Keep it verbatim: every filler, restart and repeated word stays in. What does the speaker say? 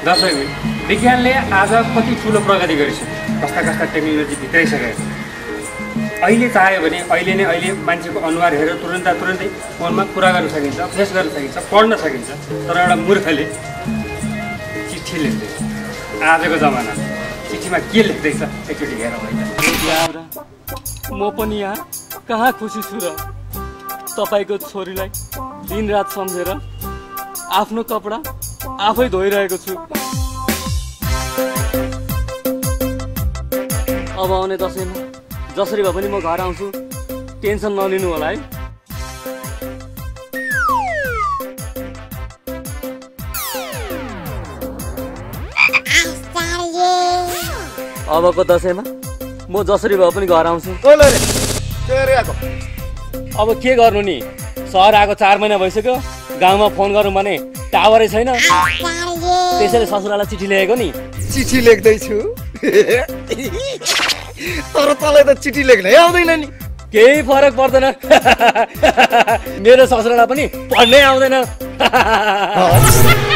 दर्शक विज्ञानले आज कति ठुलो प्रगति गरिसक्यो, कस्ता कस्ता टेक्नोलोजी भित्राइसकेको छ। अहिले चाह्यो भने अहिले नै अहिले मान्छेको अनुहार हेरेर तुरन्त तुरन्तै फोनमा कुरा गर्न सकिन्छ, फेस गर्न सकिन्छ, पढ्न सकिन्छ। तर एउटा मूर्खले चिठी लेख्दैछ। आजको जमानामा चिठीमा के लेख्दैछ एकचोटि हेर भइन्छ। म पनि यहाँ कहाँ खुसी छु र तपाईको छोरीलाई दिनरात सम्झेर आफ्नो कपडा आफै धोइरहेको छु। अब आउने दशैंमा जसरी भए पनि म घर आउँछु, टेन्सन नलिनु होला है। अबको दशैंमा म जसरी भए पनि घर आउँछु। अब के गर्नु नि, सहर आएको चार महिना भइसक्यो, गाउँमा फोन गरौँ भने टावरै छैन। त्यसैले ससुरालाई चिठी लेखेको नि। चिठी लेख्दैछु तर तँलाई त चिठी लेख्नै आउँदैन नि। केही फरक पर्दैन, मेरो ससुरालाई पनि पढ्नै आउँदैन।